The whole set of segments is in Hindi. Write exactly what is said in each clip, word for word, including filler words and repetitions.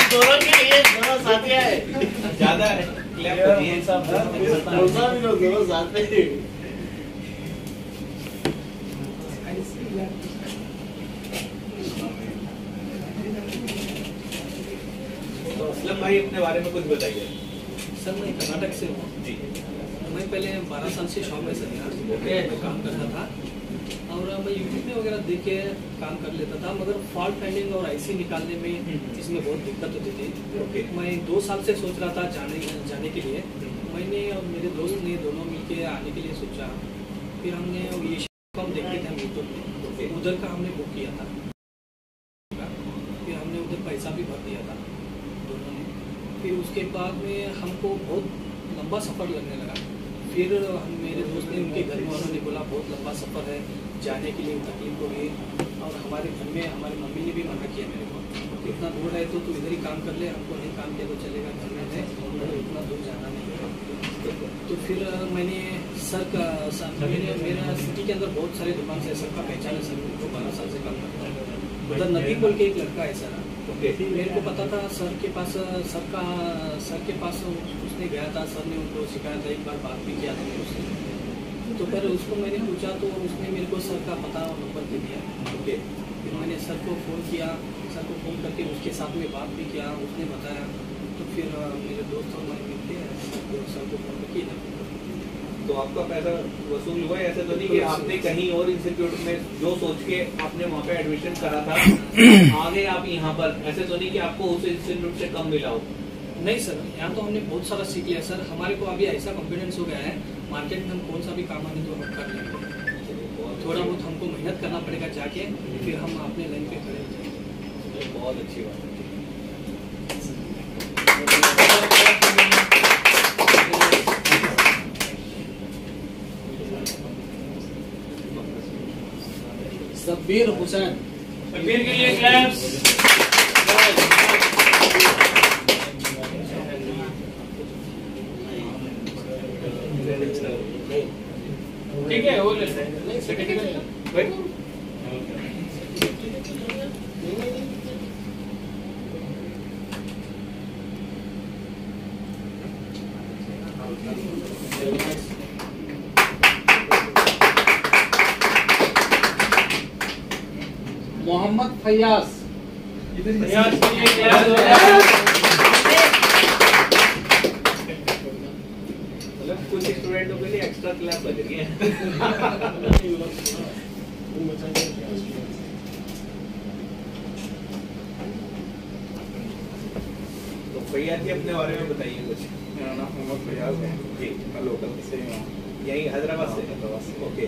दोनों के लिए दोनों साथी है ज्यादा क्लैप ये सब दोनों भी लोग दोनों साथ में। तो असलम भाई अपने बारे में कुछ बताइए। सर मैं कर्नाटक से हूँ जी। मैं पहले बारह साल से शॉप में सर मैं काम करता था और मैं यूट्यूब में वगैरह देख के काम कर लेता था, मगर फॉल्ट फाइंडिंग और आईसी निकालने में इसमें बहुत दिक्कत होती थी। ओके। मैं दो साल से सोच रहा था जाने जाने के लिए। मैंने और मेरे दोस्त ने दोनों मिलके आने के लिए सोचा। फिर हमने ये हम देखते थे यूट्यूब में, उधर का हमने बुक किया था। फिर हमने उधर पैसा भी भर दिया था दोनों ने। फिर उसके बाद में हमको बहुत लंबा सफ़र लगने लगा। फिर हम मेरे दोस्त ने उनके घर वालों ने बोला बहुत लंबा सफ़र है, जाने के लिए तकलीफ होगी। और हमारे घर में हमारी मम्मी ने भी मना किया मेरे को, इतना दूर है तो तू इधर ही काम कर ले, हमको नहीं काम किया तो चलेगा, घर में है इतना दूर जाना नहीं है। तो फिर मैंने सर का सर मैंने मेरा सिटी के अंदर बहुत सारे दुकान से सर का पहचान है, सर को बारह साल से काम करता है। उधर नदी बोल के एक लड़का है सर, ओके। मेरे को पता था सर के पास, सर का सर के पास उसने गया था, सर ने उनको सिखाया था, एक बार बात भी किया था मेरे उससे। तो फिर उसको मैंने पूछा तो उसने मेरे को सर का पता नंबर दे दिया। ओके। फिर मैंने सर को फ़ोन किया, सर को फ़ोन करके उसके साथ में बात भी किया, उसने बताया। तो फिर मेरे दोस्त और मैं मिलते हैं सर को फ़ोन किया। तो आपका पैसा वसूल हुआ? ऐसा तो नहीं कि आपने कहीं और इंस्टीट्यूट में जो सोच के आपने वहाँ पे एडमिशन करा था आगे आप यहाँ पर, ऐसे तो नहीं कि आपको उस इंस्टीट्यूट से कम मिला हो? नहीं सर, यहाँ तो हमने बहुत सारा सीख लिया सर। हमारे को अभी ऐसा कॉन्फिडेंस हो गया है, मार्केट में हम कौन सा भी काम आने तो हम कर लेंगे। थोड़ा बहुत हमको मेहनत करना पड़ेगा जाके, फिर हम अपने लाइन पे खड़े हो जाएंगे। बहुत अच्छी बात है। शब्बीर हुसैन, शब्बीर के लिए क्लैप्स। ठीक है, वो लेते हैं। मोहम्मद फैयाज, फैयाज के लिए क्लैप्स। मतलब कुछ स्टूडेंटों के लिए एक्स्ट्रा क्लैप बज रही है। तो फैयाज जी अपने बारे में बताइए कुछ। मेरा नाम मोहम्मद फैयाज है जी, मैं लोकल से ही हूँ, यही हैदराबाद से? हैदराबाद से। ओके।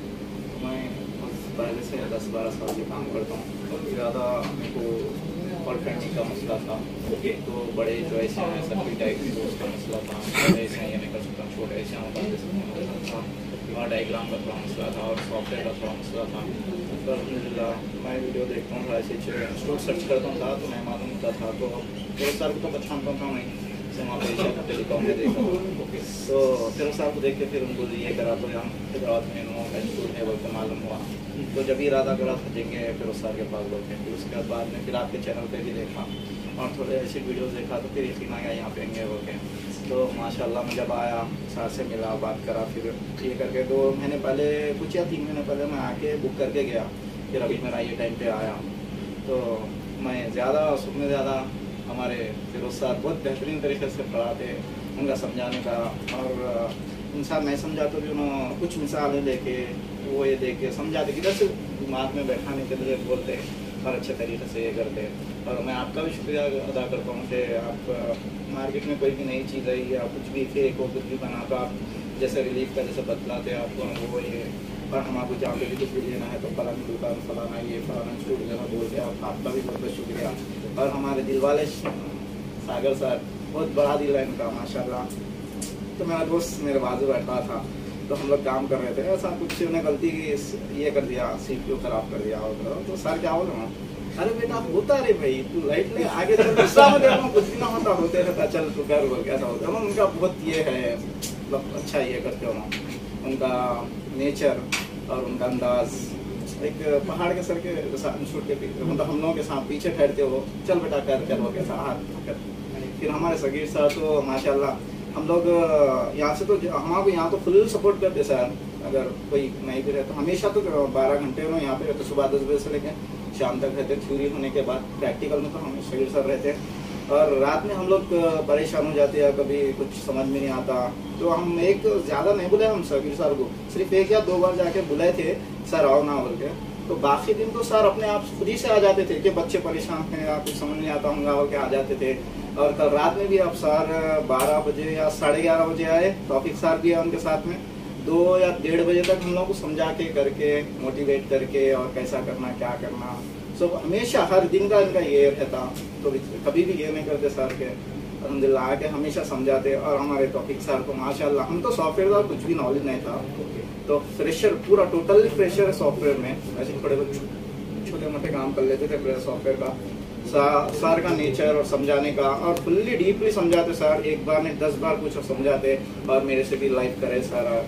मैं पहले से दस बारह साल से काम करता हूँ और ज़्यादा मेरे को फॉल्ट फाइंडिंग का मसला था। ओके। तो बड़े जो ऐसे हैं सर्किट टाइप की तो उसका मसला था, बड़े ऐसे हैं ये नहीं कर सकता, छोटे ऐसे हैं बता सकते था, वहाँ डायग्राम का थोड़ा मसला था और सॉफ्टवेयर का थोड़ा मसला था। तो अलहमदिल्ला मैं वीडियो देखता हूँ, ऐसे स्टोर सर्च करता था तो मैं मालूम होता था। तो फिर सर को तो पहचानता था मैं, वहाँ पे टेलीकॉम में देखा। ओके। तो फिर सर को देख के फिर उनको ये करा तो यहाँ हैदराबाद में नो स्कूल है बोल के मालूम हुआ। तो जब ही इरादा करा था देंगे फिर उस सर के पास लोग थे। फिर उसके बाद में फिर आपके चैनल पे भी देखा और थोड़े ऐसी वीडियोस देखा तो फिर यकीन आ गया यहाँ पे आएंगे बोल के। तो माशाल्लाह मैं जब आया सर से मिला, बात करा, फिर ये करके दो महीने पहले कुछ या तीन महीने पहले मैं आके बुक करके गया। फिर अभी मेरा ये टाइम पे आया। तो मैं ज़्यादा उसमें ज़्यादा हमारे फिरोज सर बहुत बेहतरीन तरीके से पढ़ाते, उनका समझाने का। और इंसान नहीं समझा तो भी उन्होंने कुछ मिसालें लेके वो ये देख के समझाते कि जैसे दिमाग में बैठाने के लिए बोलते हैं और अच्छे तरीके से ये करते हैं। और मैं आपका भी शुक्रिया अदा करता हूँ कि आप मार्केट में कोई भी नई चीज़ आई या कुछ भी फेक हो कुछ भी बना तो आप जैसे रिलीफ का जैसे बतलाते हैं आपको वो ये। और हम आपको जहाँ पे भी कुछ भी लेना है तो फलानी दुकान फलाना ये फलाना स्टूडियो लेना बोलते हैं। आपका भी बहुत बहुत शुक्रिया। और हमारे दिल वाले सागर सर, बहुत बड़ा दिल है इनका माशाल्लाह। तो मेरा दोस्त मेरे बाजू बैठा था तो हम लोग काम कर रहे थे, ऐसा कुछ उन्हें गलती ये कर दिया, सीपीयू खराब कर दिया और तो सर क्या बोला, अरे बेटा होता रे भाई तू लाइट ले आगे चल, गुस्सा में देखो कुछ भी ना होता, होते रहता, चल तू कर बोल कैसा होता है। उनका बहुत ये है मतलब अच्छा ये करते हो ना, उनका नेचर और उनका अंदाज एक पहाड़ के सर के इंस्टीट्यूट के पीछे, मतलब हम लोगों के साथ पीछे ठहरते हो, चल बेटा कर कर हो कैसा हाथ कर। फिर हमारे सगीर सर तो माशाल्लाह हम लोग यहाँ से तो हमारे यहाँ तो फुल सपोर्ट करते सर। अगर कोई नहीं भी रहता हमेशा तो बारह घंटे में यहाँ पे रहते, सुबह दस बजे से लेकर शाम तक रहते। थ्योरी होने के बाद प्रैक्टिकल में तो हम सगीर सर रहते हैं। और रात में हम लोग परेशान हो जाते हैं, कभी कुछ समझ में नहीं आता तो हम एक ज़्यादा नहीं बुलाए हम सगीर सर को, सिर्फ एक या दो बार जाके बुलाए थे सर आओ ना बोल के। तो बाकी दिन तो सर अपने आप खुद ही से आ जाते थे कि बच्चे परेशान हैं या कुछ समझ नहीं आता होगा बोल के आ जाते थे। और कल रात में भी अब सर बारह बजे या साढ़े ग्यारह बजे आए, टॉपिक सर भी है उनके साथ में, दो या डेढ़ बजे तक हम लोग को समझा के करके मोटिवेट करके और कैसा करना क्या करना सब so, हमेशा हर दिन का इनका ये रहता। तो कभी भी ये नहीं करते सर के, अल्हम्दुलिल्लाह आके हमेशा समझाते। और हमारे टॉपिक सर को माशाल्लाह, हम तो सॉफ्टवेयर का कुछ भी नॉलेज नहीं था तो फ्रेशर पूरा टोटली फ्रेशर है सॉफ्टवेयर में, ऐसे थोड़े बहुत छोटे मोटे काम कर लेते थे सॉफ्टवेयर का। सर का नेचर और समझाने का और फुल्ली डीपली समझाते सर, एक बार नहीं दस बार कुछ समझाते और मेरे से भी लाइव करे सारा।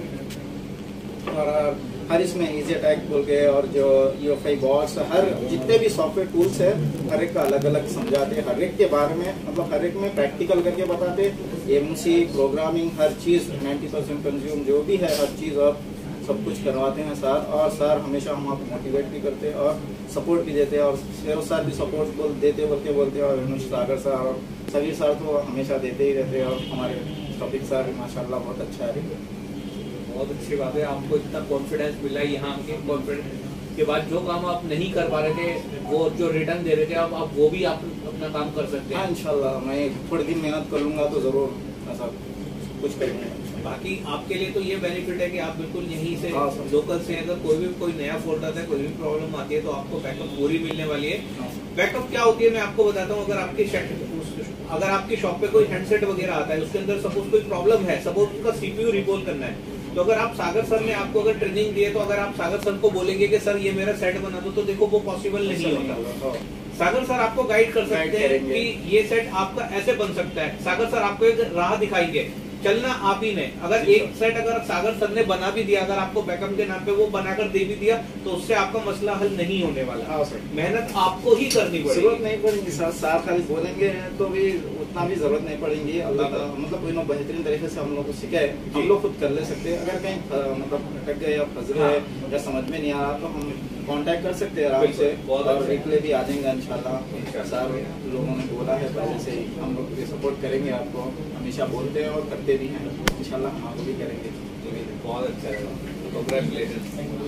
और हर इसमें इजी अटैक बोल के और जो यूएफआई बॉट्स हर जितने भी सॉफ्टवेयर टूल्स है हर एक का अलग अलग समझाते, हर एक के बारे में मतलब हर एक में प्रैक्टिकल करके बताते। एमसी प्रोग्रामिंग हर चीज़ नाइन्टी परसेंट कंज्यूम जो भी है हर चीज़ और सब कुछ करवाते हैं सर। और सर हमेशा हम आपको मोटिवेट भी करते और सपोर्ट भी देते और शेर सर भी सपोर्ट बोल देते बोलते बोलते और सागर सर और सभी सर तो हमेशा देते ही रहते। और हमारे टॉपिक सर माशाल्लाह बहुत अच्छा है। बहुत अच्छी बात है, आपको इतना कॉन्फिडेंस मिला यहाँ के कॉन्फिडेंस के बाद जो काम आप नहीं कर पा रहे थे वो जो रिटर्न दे रहे थे अब आप वो भी आप अपना काम कर सकते हैं। हाँ इंशाल्लाह मैं थोड़ी दिन मेहनत कर लूंगा तो जरूर ऐसा कुछ करेंगे। बाकी आपके लिए तो ये बेनिफिट है कि आप बिल्कुल यहीं से हाँ, लोकल से अगर कोई भी कोई नया फोल्ड आता है कोई भी प्रॉब्लम आती है तो आपको बैकअप पूरी मिलने वाली है। बैकअप क्या होती है मैं आपको बताता हूँ। अगर आपकी अगर आपकी शॉप पे कोई हैंडसेट वगैरह आता है उसके अंदर सपोज कोई प्रॉब्लम है, सपोज उसका सीपीयू रिकॉल करना है, तो अगर आप सागर सर ने आपको अगर ट्रेनिंग दी है तो अगर आप सागर सर को बोलेंगे कि सर ये मेरा सेट बना दो तो देखो वो पॉसिबल नहीं होता। सागर सर आपको गाइड कर सकते हैं कि ये सेट आपका ऐसे बन सकता है। सागर सर आपको एक राह दिखाएंगे, चलना आप ही ने। अगर एक सेट अगर सागर सर ने बना भी दिया, अगर आपको बैकअप के नाम पे वो बनाकर दे भी दिया तो उससे आपका मसला हल नहीं होने वाला। मेहनत आपको ही करनी पड़ेगी, जरूरत नहीं पड़ेगी सर। साथ खाली बोलेंगे तो भी उतना भी जरूरत नहीं पड़ेगी। अल्लाह का मतलब कोई ना बेहतरीन तरीके से हम लोग को सिखाए, हम लोग खुद कर ले सकते हैं। अगर कहीं मतलब अटक गए या फंस गए या समझ में नहीं आ रहा तो हम कांटेक्ट कर सकते हैं आराम से और रिप्ले भी आ जाएंगे इंशाल्लाह। सर लोगों ने बोला है पहले से ही, हम लोग भी सपोर्ट करेंगे आपको, हमेशा बोलते हैं और करते भी हैं इंशाल्लाह, हम आपको भी करेंगे। बहुत अच्छा है, कांग्रेचुलेशन।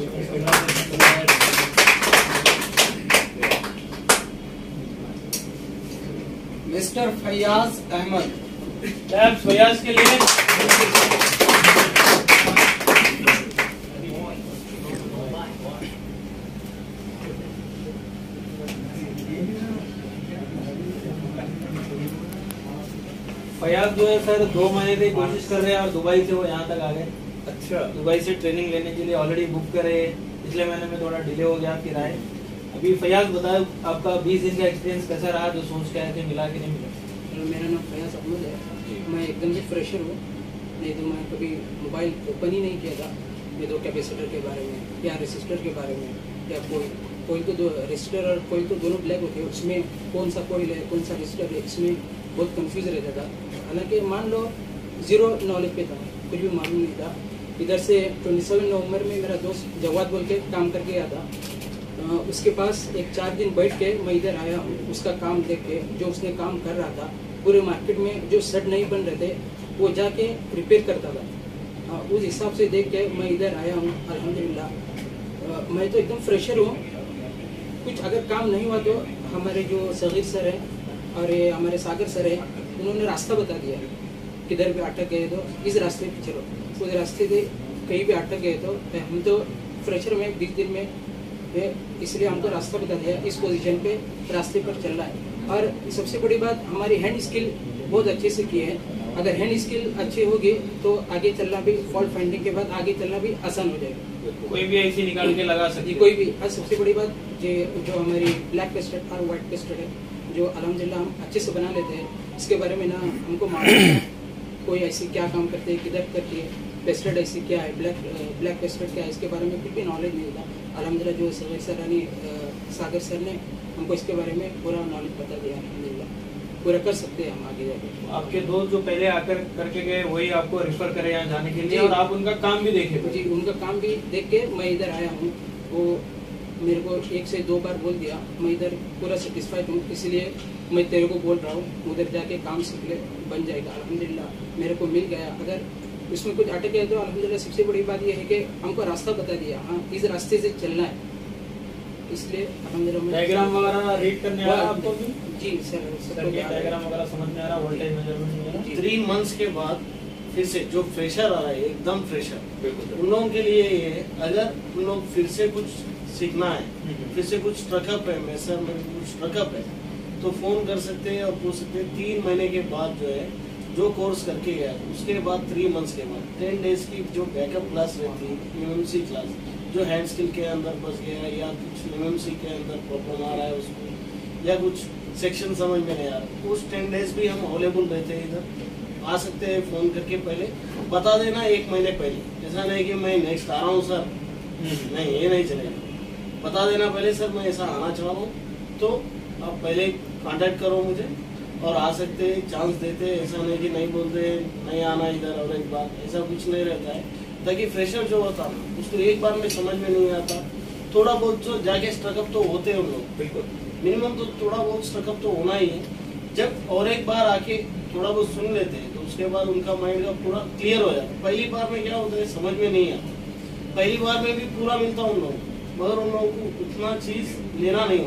मिस्टर फैयाज अहमद, फैयाज के लिए फयाज जो है सर दो महीने से कोशिश कर रहे हैं और दुबई से वो यहाँ तक आ गए। अच्छा, दुबई से ट्रेनिंग लेने के लिए ऑलरेडी बुक करे, पिछले महीने में थोड़ा डिले हो गया फिर आए। अभी फयाज बताओ आपका बीस दिन का एक्सपीरियंस कैसा रहा, जो सोच के आए थे मिला कि नहीं मिला? मेरा नाम फयाज अहमद है, मैं एकदम से फ्रेशर हूँ। नहीं तो मैं कभी मोबाइल ओपन ही नहीं किया था। ये दो कैपेसिटर के बारे में या रेसिस्टर के बारे में या कोई कोई तो दो रेसिस्टर और कोई तो दोनों ब्लैक होते हैं, उसमें कौन सा कोयल है कौन सा रेसिस्टर है, इसमें बहुत कंफ्यूज रहता था। हालांकि मान लो जीरो नॉलेज पे था, कुछ भी मालूम नहीं था। इधर से सत्ताईस नवंबर में मेरा दोस्त जवाद बोल के काम करके गया था, आ, उसके पास एक चार दिन बैठ के मैं इधर आया हूँ। उसका काम देख के जो उसने काम कर रहा था, पूरे मार्केट में जो सेट नहीं बन रहे थे वो जाके रिपेयर करता था। आ, उस हिसाब से देख के मैं इधर आया हूँ अल्हम्दुलिल्लाह। मैं तो एकदम फ्रेशर हूँ। कुछ अगर काम नहीं हुआ तो हमारे जो सगीर सर हैं और ये हमारे सागर सर हैं, उन्होंने रास्ता बता दिया। किधर भी अटक गए तो इस रास्ते पे चलो, उस रास्ते से कहीं भी अटक गए तो हम तो फ्रेशर में बीस दिन में है, इसलिए हमको रास्ता बता दिया, इस पोजीशन पे रास्ते पर चल रहा है। और सबसे बड़ी बात हमारी हैंड स्किल बहुत अच्छे से की है। अगर हैंड स्किल अच्छी होगी तो आगे चलना भी, फॉल्ट फाइंडिंग के बाद आगे चलना भी आसान हो जाएगा। कोई भी ऐसी निकाल के लगा सकती, कोई भी। और सबसे बड़ी बात जो हमारी ब्लैक पेस्टेड और व्हाइट पेस्टेड है, जो अल्हम्दुलिल्लाह हम अच्छे से बना लेते हैं, इसके बारे में ना हमको मालूम है कोई ऐसी क्या काम करते हैं, किधर करती है, पेस्टेड ऐसी क्या है, ब्लैक ब्लैक पेस्टेड क्या है, इसके बारे में कुछ भी नॉलेज नहीं था। अल्हम्दुलिल्लाह जो सर सरानी सागर सर ने हमको इसके बारे में पूरा नॉलेज बता दिया। अल्हम्दुलिल्लाह पूरा कर सकते हैं हम आगे जाके। आपके दोस्त जो पहले आकर करके गए वही आपको रेफर करे यहाँ जाने के लिए, और आप उनका काम भी देखे? जी, उनका काम भी देख के मैं इधर आया हूँ। वो मेरे को एक से दो बार बोल दिया, मैं इधर पूरा सेटिस्फाइड हूँ, इसलिए मैं तेरे को बोल रहा हूँ उधर जाके काम सीख ले, बन जाएगा। अल्हम्दुलिल्लाह मेरे को मिल गया। अगर उसमें कुछ अटक गया तो अल्हम्दुलिल्लाह सबसे बड़ी बात यह है कि हमको रास्ता बता दिया, हाँ इस रास्ते से चलना है, इसलिए अल्हम्दुलिल्लाह। डायग्राम वगैरह रीड करने आ रहा है आपको? जी सर, सर के डायग्राम वगैरह समझ में आ रहा, वोल्टेज मेजरमेंट वगैरह? थ्री मंथ्स के बाद फिर से जो फ्रेशर आ रहा है, एकदम फ्रेशर, बिल्कुल उन लोगों के लिए ये है, अगर उन लोग फिर से कुछ सीखना है, फिर से कुछ स्ट्रकअप है, मैं सर में कुछ स्ट्रकअप है, तो फोन कर सकते हैं और पूछ सकते हैं। तीन महीने के बाद जो है जो कोर्स करके गया, उसके बाद थ्री मंथ्स के बाद टेन डेज की जो बैकअप क्लास रहती है, एमएमसी क्लास, जो हैंड स्किल के अंदर फंस गया या कुछ एमएमसी के अंदर प्रॉब्लम आ रहा है उसको, या कुछ सेक्शन समझ में नहीं आ रहा, उस टेन डेज भी हम अवेलेबल रहते हैं। इधर आ सकते हैं, फोन करके पहले बता देना एक महीने पहले। ऐसा नहीं कि मैं नेक्स्ट आ रहा हूँ सर, नहीं ये नहीं चलेगा। बता देना पहले सर मैं ऐसा आना चाह रहा हूँ, तो आप पहले कांटेक्ट करो मुझे और आ सकते हैं, चांस देते हैं। ऐसा नहीं कि नहीं बोलते नहीं आना इधर और एक बार, ऐसा कुछ नहीं रहता है। ताकि फ्रेशर जो होता है उसको एक बार में समझ में नहीं आता, थोड़ा बहुत जो जाके स्ट्रकअप तो होते हैं उन लोग, बिल्कुल मिनिमम तो थोड़ा बहुत स्ट्रकअप तो होना ही है। जब और एक बार आके थोड़ा बहुत सुन लेते हैं तो उसके बाद उनका माइंड का पूरा क्लियर हो जाता है। पहली बार में क्या होता है समझ में नहीं आता, पहली बार में भी पूरा मिलता उन लोगों को, मगर उन लोगों को उतना चीज लेना नहीं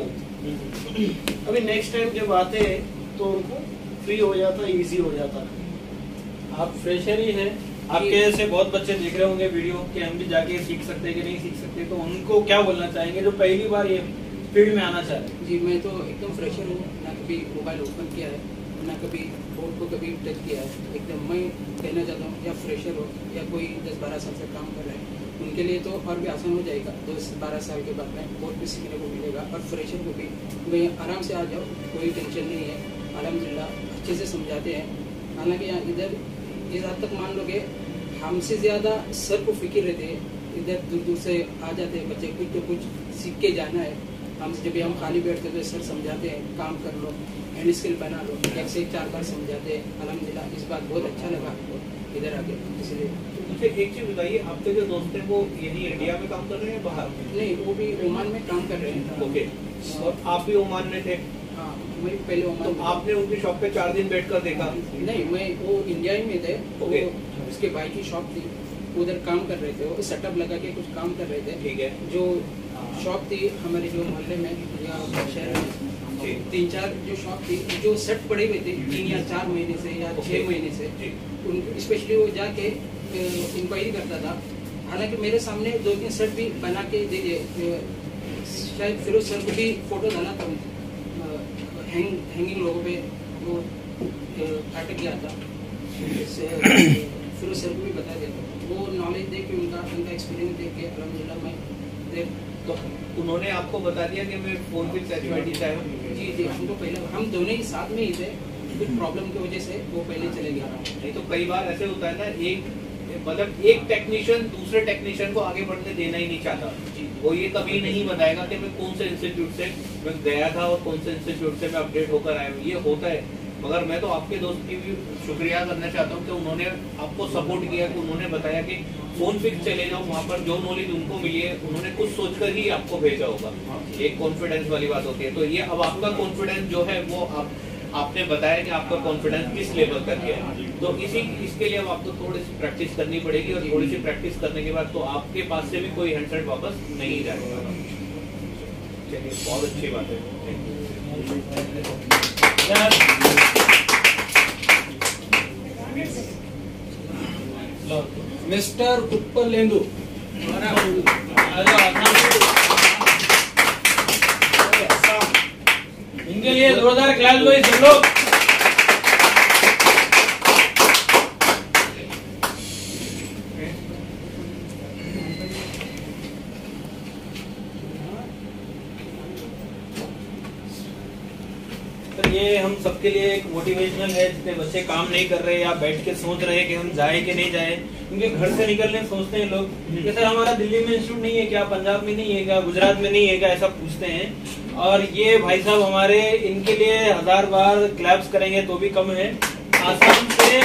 होता। अभी नेक्स्ट टाइम जब आते हैं तो उनको फ्री हो जाता है, ईजी हो जाता है। आप फ्रेशर ही है, आपके जैसे बहुत बच्चे देख रहे होंगे वीडियो कि हम भी जाके सीख सकते हैं कि नहीं सीख सकते, तो उनको क्या बोलना चाहेंगे जो पहली बार ये फील्ड में आना चाह रहे हैं? जी मैं तो एकदम फ्रेशर हूँ, ना कभी मोबाइल ओपन किया है, ना कभी बोर्ड को कभी टच किया है। एकदम मैं कहना चाहता हूँ, या फ्रेशर हो या कोई दस बारह साल से काम कर रहे हैं, उनके लिए तो और भी आसान हो जाएगा। दस बारह साल के बाद में बहुत भी सीखने को मिलेगा। और फ्रेशर को भी मैं आराम से आ जाओ, कोई टेंशन नहीं है। अल्हम्दुलिल्लाह अच्छे से समझाते हैं। हालांकि यहाँ इधर इस हद तक मान लो कि हमसे ज़्यादा सर को फिक्र रहते हैं, इधर दूर दूर से आ जाते हैं बच्चे, कुछ तो कुछ सीख के जाना है। हम जब भी हम खाली बैठते तो सर समझाते हैं, काम कर लो, हैंड स्किल बना लो, एक से एक चार बार समझाते हैं। अल्हम्दुलिल्लाह इस बात बहुत अच्छा लगा हमको इधर आके, इसलिए। मुझे एक चीज बताइए, आपके जो दोस्त हैं वो यही इंडिया में काम कर रहे हैं बाहर? नहीं, वो भी ओमान में काम कर रहे हैं। ओके, और आप भी ओमान में थे? हाँ, मैं पहले ओमान तो में। आपने उनकी शॉप पे चार दिन बैठकर देखा? नहीं, मैं वो इंडिया ही में थे। ओके। वो उसके भाई की शॉप थी, उधर काम कर रहे थे, वो सेटअप लगा के कुछ काम कर रहे थे। ठीक है। जो शॉप थी हमारे जो मोहल्ले में या शहर में, जी। तीन चार जो शॉप थी जो सेट पड़े हुए थे तीन या चार महीने से या ओके। छह महीने से, जी। उन स्पेशली वो जाके इंक्वायरी करता था। हालांकि मेरे सामने दो तीन सेट भी बना के दे दिए। शायद फिरोज सर को भी फोटो डाला था, हैंग हैंगिंग लोगों पे वो अटक गया था, फिरोज सर को भी बता दिया था। वो नॉलेज देख के, उनका उनका एक्सपीरियंस देख के अल्हम्दुलिल्लाह मैं देख तो उन्होंने आपको बता दिया कि मैं phone fix H Y D चाहे हूँ? जी जी, हमको पहले हम दोनों ही साथ में ही थे, कुछ प्रॉब्लम की वजह से वो पहले चले गया। नहीं तो कई बार ऐसे होता है ना, एक मतलब एक टेक्नीशियन दूसरे टेक्नीशियन को आगे बढ़ने देना ही नहीं चाहता। वो ये कभी नहीं बताएगा कि मैं कौन से इंस्टीट्यूट से मैं गया था और कौन से इंस्टीट्यूट से मैं अपडेट होकर आया हूँ। ये होता है, मगर मैं तो आपके दोस्त की भी शुक्रिया करना चाहता हूँ कि उन्होंने आपको सपोर्ट किया, कि उन्होंने बताया कि फोन फिक्स चले जाओ, वहाँ पर जो नॉलेज उनको मिली है उन्होंने कुछ सोचकर ही आपको भेजा होगा। एक कॉन्फिडेंस वाली बात होती है। तो ये अब आपका कॉन्फिडेंस जो है वो आप आपने बताया कि आपका कॉन्फिडेंस किस लेवल तक है, तो इसी इसके लिए अब आपको थोड़ी सी प्रैक्टिस करनी पड़ेगी। और थोड़ी सी प्रैक्टिस करने के बाद तो आपके पास से भी कोई हैंडसेट वापस नहीं जाएगा। चलिए, बहुत अच्छी बात है। मिस्टर कुप्पलेंदु, इनके लिए जोरदार क्लास लो सब लोग। तो ये हम सबके लिए एक मोटिवेशनल है, जितने बच्चे काम नहीं कर रहे या बैठ के सोच रहे कि हम जाए कि नहीं जाए, उनके घर से निकलने सोचते हैं लोग कि सर हमारा दिल्ली में इंस्टीट्यूट नहीं है क्या, पंजाब में नहीं है क्या, गुजरात में नहीं है क्या, ऐसा पूछते हैं। और ये भाई साहब हमारे, इनके लिए हजार बार क्लैप्स करेंगे तो भी कम है। आसाम से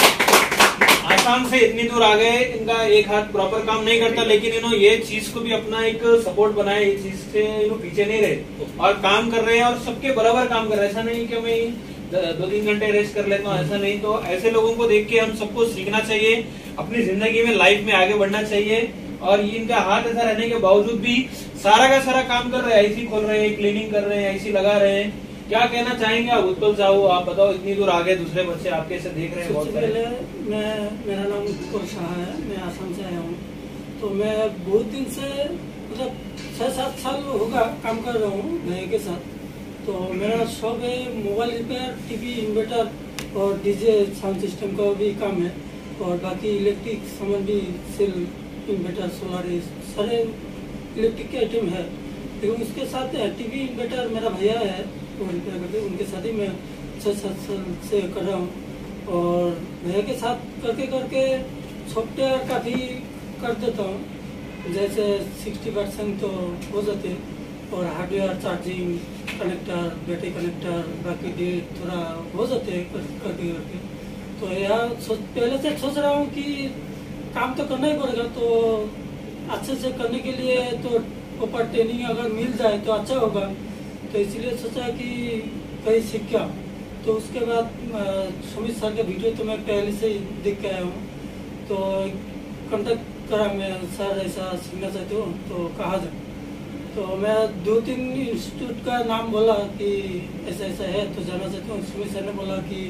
आसाम से इतनी दूर आ गए, इनका एक हाथ प्रॉपर काम नहीं करता, लेकिन इन्होंने ये चीज को भी अपना एक सपोर्ट बनाया, ये चीज से इन्होंने पीछे नहीं रहे और काम कर रहे हैं और सबके बराबर काम कर रहे हैं। ऐसा नहीं कि मैं दो तीन घंटे रेस्ट कर लेता हूँ, ऐसा नहीं। तो ऐसे लोगों को देख के हम सबको सीखना चाहिए, अपनी जिंदगी में लाइफ में आगे बढ़ना चाहिए। और ये इनका हाथ ऐसा रहने के बावजूद भी सारा का सारा काम कर रहे हैं, आईसी खोल रहे हैं, क्लीनिंग कर रहे हैं, आईसी लगा रहे हैं। क्या कहना चाहेंगे आप उत्पल साहू, आप बताओ, इतनी दूर आगे दूसरे बच्चे आपके से देख रहे हैं बहुत सबसे पहले मैं, मेरा नाम उत्पल शाह है, मैं आसाम से आया हूँ। तो मैं बहुत दिन से मतलब छह सात साल होगा काम कर रहा हूँ भैया के साथ। तो मेरा शौक है मोबाइल रिपेयर, टीवी, इन्वर्टर और डीजे साउंड सिस्टम का भी काम है। और बाकी इलेक्ट्रिक सामान भी, सेल, इन्वर्टर, सोलर, सारे इलेक्ट्रिक के आइटम है। लेकिन उसके साथ टीवी, इन्वर्टर मेरा भैया है वो रिपेयर करके, उनके साथ ही मैं छः सात साल से कर रहा हूँ। और भैया के साथ करके करके सॉफ्टवेयर का भी कर देता हूँ, जैसे सिक्सटी परसेंट तो हो जाते हैं। और hardware, charging, connector, battery connector, बाकी डेट थोड़ा हो जाते हैं करके करके। तो यार पहले से सोच रहा हूँ कि काम तो करना ही पड़ेगा, तो अच्छे से करने के लिए तो प्रॉपर ट्रेनिंग अगर मिल जाए तो अच्छा होगा। तो इसलिए सोचा कि कहीं सीख गया। तो उसके बाद सुमित सर के वीडियो तो मैं पहले से ही देख के आया हूँ। तो कांटेक्ट करा, मैं सर ऐसा सीखना चाहती हूँ तो कहा जाए। तो मैं दो तीन इंस्टीट्यूट का नाम बोला कि ऐसा ऐसा है तो जाना चाहती हूँ। सुमित सर ने बोला कि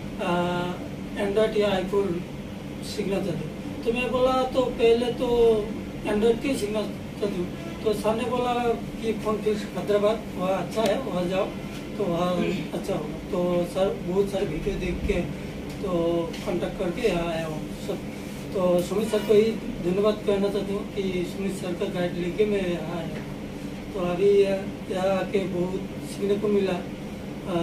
एंड्रॉइड या आईफोन सीखना चाहते हूँ। तो मैं बोला तो पहले तो एंड्रॉइड के सीखना चाहती हूँ। तो सर ने बोला कि फोन फिक्स हैदराबाद वहाँ अच्छा है, वहाँ जाओ तो वहाँ अच्छा होगा। तो सर बहुत सारे वीडियो देख के तो कांटेक्ट करके यहाँ आया हूँ सब। तो सुमित सर को ही धन्यवाद कहना चाहती हूँ कि सुमित सर का गाइड लेके मैं यहाँ आया। तो अभी यहाँ आके बहुत सीखने को मिला। आ,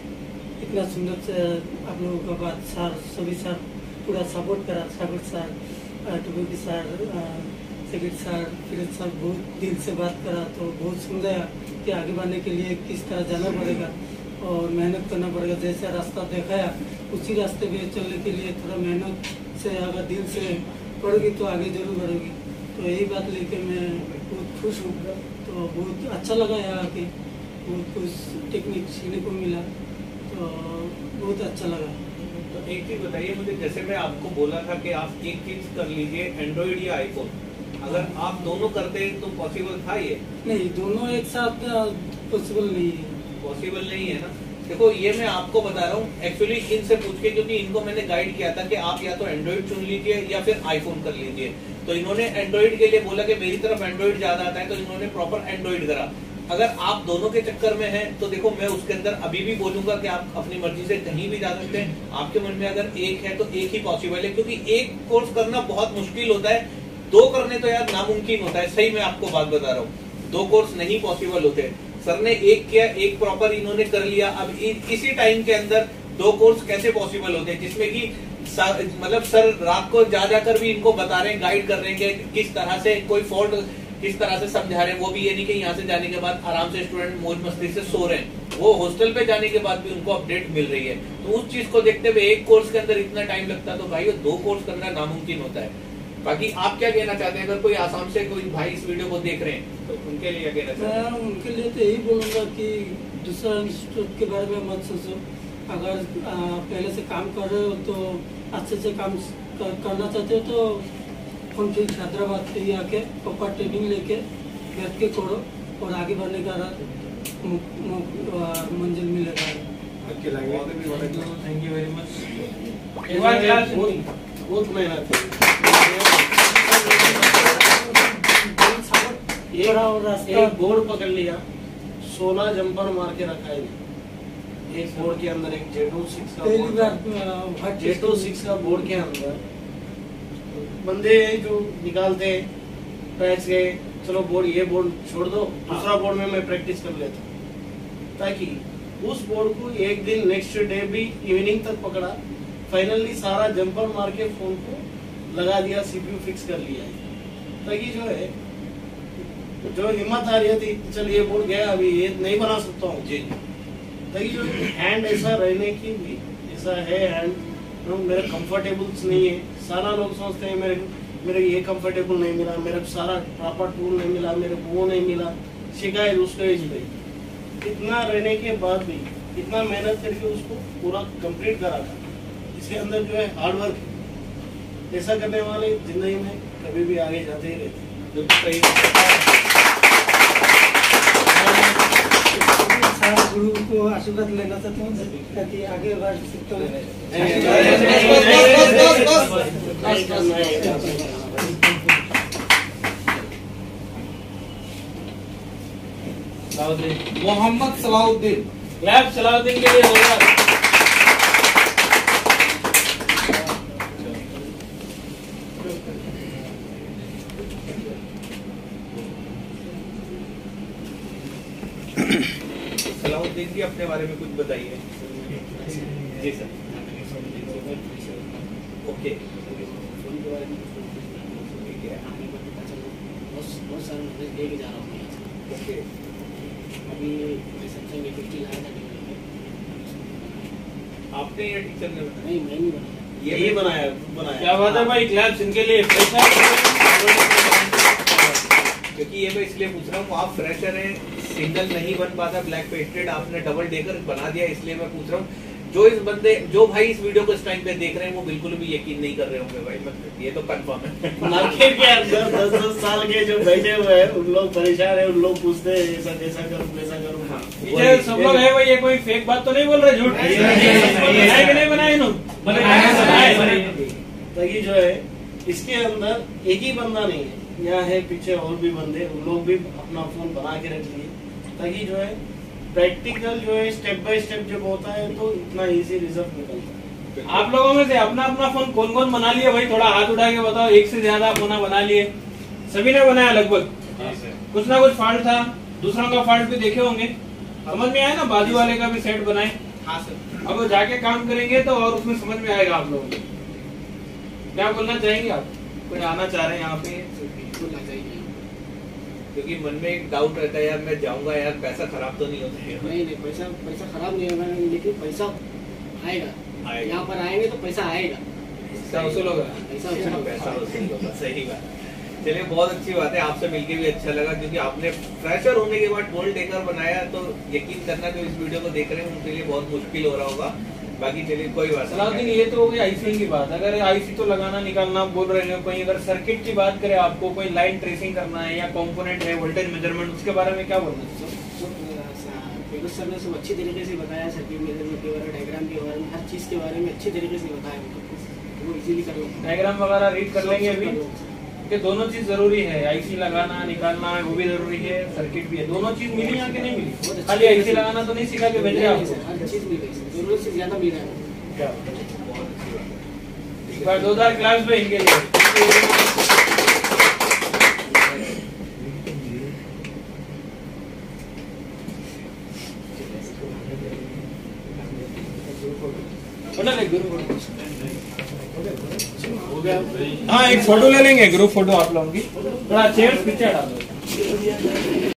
इतना सुंदर से आप लोगों का बात सर, सभी सर पूरा सपोर्ट करा, सागर सर, टुबी sir, secretary sir, Firoz sir बहुत दिल से बात करा। तो बहुत समझाया कि आगे बढ़ने के लिए किस तरह जाना पड़ेगा और मेहनत करना पड़ेगा। जैसा रास्ता दिखाया उसी रास्ते पे चलने के लिए थोड़ा मेहनत से अगर दिल से पड़ेगी तो आगे जरूर बढ़ेगी। तो यही बात लेके मैं बहुत खुश हूँ। तो बहुत अच्छा लगा यहाँ आके, बहुत कुछ टेक्निक सीखने को मिला, तो बहुत अच्छा लगा। तो एक चीज बताइए मुझे, जैसे मैं आपको बोला था कि आप एक चीज कर लीजिए, एंड्रॉइड या आईफोन, अगर आप दोनों करते तो पॉसिबल था ये? नहीं, दोनों एक साथ पॉसिबल नहीं है। पॉसिबल नहीं है ना। देखो ये मैं आपको बता रहा हूँ एक्चुअली इनसे पूछ के, क्योंकि इनको मैंने गाइड किया था कि आप या तो एंड्रॉइड चुन लीजिए या फिर आईफोन कर लीजिए। तो इन्होंने एंड्रॉइड के लिए बोला कि मेरी तरफ एंड्रॉइड ज्यादा आता है, तो इन्होंने प्रॉपर एंड्रॉइड करा। अगर आप दोनों के चक्कर में हैं तो देखो मैं उसके अंदर अभी भी बोलूंगा कि आप अपनी मर्जी से कहीं भी जा सकते हैं। आपके मन में अगर एक है तो एक ही पॉसिबल है, क्योंकि एक कोर्स करना बहुत मुश्किल होता है, दो करने तो यार नामुमकिन होता है। सही मैं आपको बात बता रहा हूँ, दो कोर्स नहीं पॉसिबल होते। सर ने एक किया, एक प्रॉपर इन्होंने कर लिया। अब इसी टाइम के अंदर दो कोर्स कैसे पॉसिबल होते हैं, जिसमें कि मतलब सर रात को जा जाकर भी इनको बता रहे हैं, गाइड कर रहे हैं कि किस तरह से कोई फॉल्ट किस तरह से समझा रहे हैं। वो भी ये नहीं कि यहाँ से जाने के बाद आराम से स्टूडेंट मौज मस्ती से सो रहे हैं, वो हॉस्टल पे जाने के बाद भी उनको अपडेट मिल रही है। तो उस चीज को देखते हुए एक कोर्स के अंदर इतना टाइम लगता है, तो भाई वो दो कोर्स करना नामुमकिन होता है। बाकी आप क्या कहना चाहते हैं, अगर कोई आसाम से कोई भाई इस वीडियो को देख रहे हैं तो उनके लिए क्या कहना चाहते हैं? मैं उनके लिए तो यही बोलूँगा कि दूसरा इंस्टीट्यूट के बारे में मत सोचो। अगर आ, पहले से काम कर रहे हो तो अच्छे से काम कर, करना चाहते हो तो फोन फिक्स हैदराबाद पे ही आके प्रॉपर ट्रेनिंग लेके बैठ के करो और आगे बढ़ने का मंजिल मिलेगा। Thank you very much. बहुत मेहनत एक बोर्ड पकड़ लिया, सोलह जंपर मार के रखा है एक बोर्ड के अंदर। एक जेटो सिक्स का बोर्ड, जेटो सिक्स का बोर्ड के अंदर बंदे जो निकालते पैच गए, चलो बोर्ड ये बोर्ड छोड़ दो, दूसरा बोर्ड में मैं प्रैक्टिस कर लेता, ताकि उस बोर्ड को एक दिन नेक्स्ट डे भी इवनिंग तक पकड़ा। फाइनली सारा जंपर मार के फोन को लगा दिया, सीपीयू फिक्स कर लिया है, ताकि जो है जो हिम्मत आ रही थी चल ये बोर्ड गया अभी ये नहीं बना सकता हूँ जी, ताकि जो हैंड ऐसा रहने की भी ऐसा है हैंड मेरे कंफर्टेबल्स नहीं है। सारा लोग सोचते हैं मेरे मेरे ये कंफर्टेबल नहीं मिला, मेरे सारा प्रॉपर टूल नहीं मिला, मेरे को वो नहीं मिला, शिकायत उसको एज गई। इतना रहने के बाद भी इतना मेहनत करके उसको पूरा कंप्लीट करा था। इसके अंदर जो है हार्ड वर्क, ऐसा करने वाले जिंदगी में कभी भी आगे जाते ही रहते। सारा गुरु को आशीर्वाद लेना चाहता हूँ ताकि आगे बढ़ सकता हूँ। मोहम्मद सलाउद्दीन, क्लैप सलाउद्दीन के लिए होगा। सलाउद्दीन जी अपने बारे में कुछ बताइए। जी सर। ओके बहुत सारे नॉलेज लेके जा रहा हूँ यहाँ से। ओके अभी मैं सैमसंग ए फिफ्टी लाया था आपने ये टीचर ने बताया? नहीं, मैं नहीं बनाया, यही बनाया बनाया क्या बात है भाई, क्लैप्स इनके लिए। क्योंकि ये मैं इसलिए पूछ रहा हूँ, आप फ्रेशर हैं, सिंगल नहीं बन पाता ब्लैक पेस्टेड, आपने डबल डेकर बना दिया, इसलिए मैं पूछ रहा हूँ। जो इस बंदे जो भाई इस वीडियो को इस टाइम पे देख रहे हैं वो बिल्कुल भी यकीन नहीं कर रहे होंगे भाई, मतलब ये तो कंफर्म है। मार्केट के अंदर दस दस साल के जो बैठे हुए हैं उन लोग परेशान है, उन लोग पूछते हैं ऐसा कैसा करूँ कैसा करूँ। हाँ, ये सब लोग है भाई, ये कोई फेक बात तो नहीं बोल रहे, झूठ बनाए कि नहीं बनाए इन्होंने। ताकि जो है इसके अंदर एक ही बंदा नहीं है, यहाँ है पीछे और भी बंदे, उन लोग भी अपना फोन बना के रख लिए, ताकि जो है प्रैक्टिकल जो है स्टेप बाय स्टेप जब होता है तो इतना इजी रिजल्ट निकलता है। आप लोगों में से अपना अपना फोन कौन कौन बना लिया भाई, थोड़ा हाथ उठा के बताओ। एक से ज्यादा फोन बना लिए, सभी ने बनाया लगभग। कुछ ना कुछ फॉल्ट था, दूसरों का फॉल्ट भी देखे होंगे, समझ में आया ना। बाजू वाले का भी सेट बनाए। हाँ सर। अब वो जाके काम करेंगे तो और उसमें समझ में आएगा आप लोगों को। क्या बोलना चाहेंगे आप? कोई आना चाह रहे हैं यहाँ पे? बोलना चाहिए, क्योंकि मन में एक डाउट रहता है यार, मैं जाऊंगा यार, पैसा खराब तो नहीं होता है? नहीं नहीं, पैसा पैसा खराब नहीं होगा, लेकिन पैसा आएगा, आएगा। यहाँ पर आएंगे तो पैसा आएगा, पैसा वसूल होगा। पैसा वसूल होगा। पैसा वसूल होगा, सही बात। चलिए बहुत अच्छी बात है, आपसे मिलके भी अच्छा लगा, क्योंकि आपने फ्रेशर होने के बाद गोल्ड डेकर बनाया, तो यकीन करना जो इस वीडियो को देख रहे हैं उनके लिए बहुत मुश्किल हो रहा होगा। बाकी चलिए कोई बात सलाउद्दीन, ये तो हो गई आईसी की बात। अगर आईसी तो लगाना निकालना बोल रहे हैं, कोई अगर सर्किट की बात करें, आपको कोई लाइन ट्रेसिंग करना है या कंपोनेंट है, वोल्टेज मेजरमेंट, उसके बारे में क्या बोलना है? फिरोज सर ने सब अच्छी तरीके से बताया, सर्किट मेजरमेंट के बारे में, डायग्राम के बारे में, हर चीज़ के बारे में अच्छी तरीके से बताया, वो इजीली कर लो। डायग्राम वगैरह रीड कर लेंगे अभी, कि दोनों चीज जरूरी है। आईसी लगाना निकालना है वो भी जरूरी है, सर्किट भी है। दोनों चीज मिली या कि नहीं मिली? खाली आईसी लगाना तो नहीं सीखा के भेजे आपको? हर चीज़ मिल गई, जरूरत से ज़्यादा मिल रहा है। इस बार दो हजार क्लास में इनके लिए हाँ, एक फोटो ले लेंगे, ग्रुप फोटो आप लोगों की। थोड़ा चेयर पीछे डाल दो।